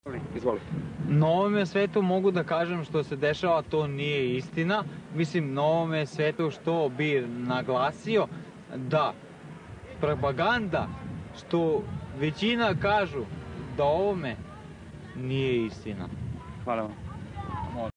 Izvoli. Na ovome svetu mogu da kažem što se dešava, to nije istina. Mislim, na ovome svetu što bi naglasio da propaganda, što većina kažu da ovome nije istina. Hvala vam.